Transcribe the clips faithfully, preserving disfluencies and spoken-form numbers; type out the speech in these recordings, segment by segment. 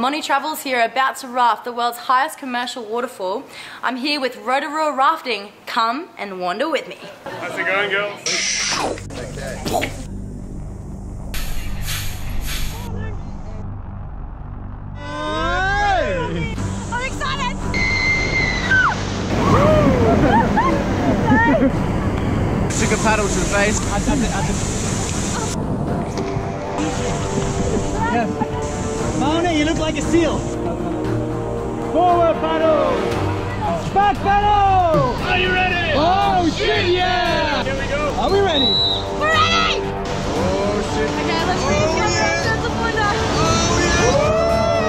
Maori travels here are about to raft the world's highest commercial waterfall. I'm here with Rotorua Rafting. Come and wander with me. How's it going, girls? Okay. I'm excited! Took a paddle to the face. Yeah. Mona, you look like a seal. Forward paddle! Back paddle! Are you ready? Oh shit, yeah! Here we go. Are we ready? We're ready! Oh shit. Okay, let's read Oh, your yeah. sense of wonder. Oh yeah!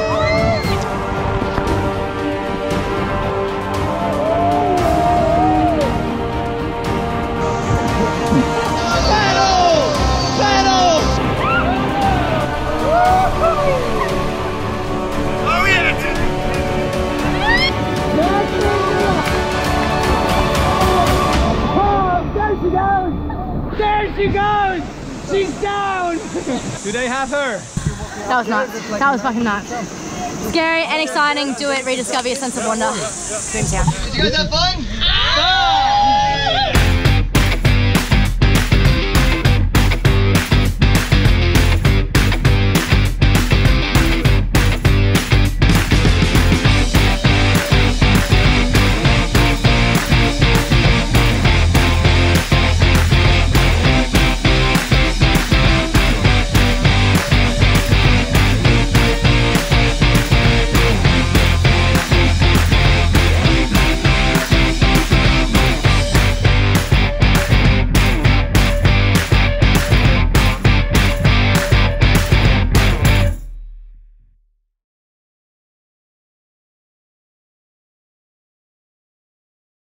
There she goes! She's down! Do they have her? That was nuts. That was fucking nuts. Scary and exciting. Do it. Rediscover your sense of wonder. Dreamtown. Did you guys have fun? Ah!